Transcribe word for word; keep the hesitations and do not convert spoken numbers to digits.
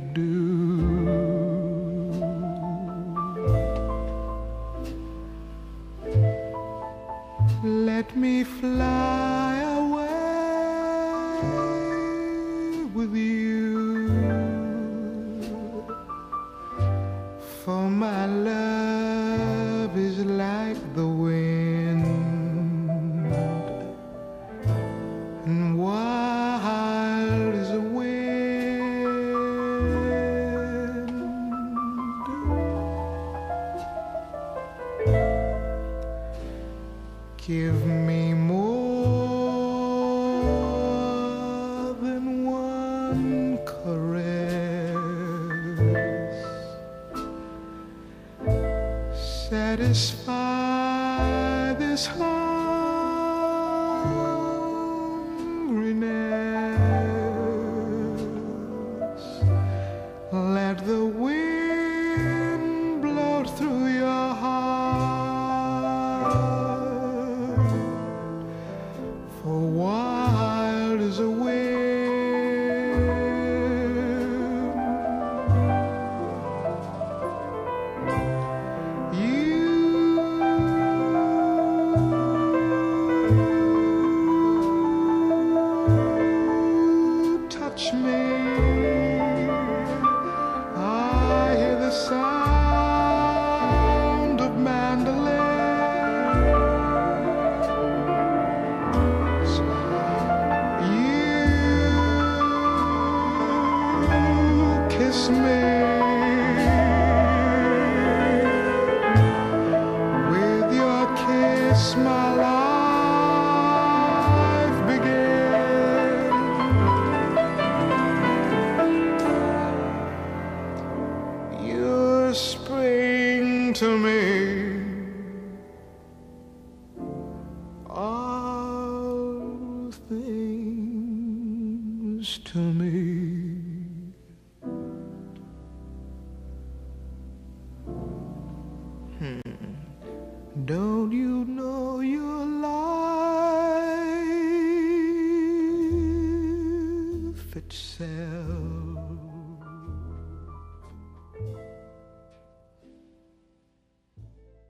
do. Let me fly away with you, for my love is like the wind, and wild as a wind. Give me more than one caress, satisfy this hungriness. Let the wind blow through your heart, for wild as a wind. Touch me, I hear the sound of mandolins. You kiss me, with your kiss my life begins. You're spring to me, all things to me. Hmm. Don't you know your life itself